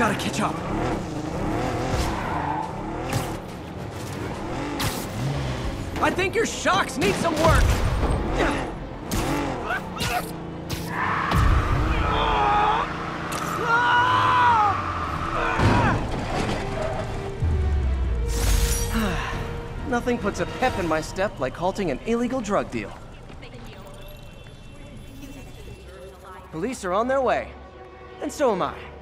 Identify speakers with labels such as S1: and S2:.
S1: Gotta catch up. I think your shocks need some work. Nothing puts a pep in my step like halting an illegal drug deal. Police are on their way, and so am I.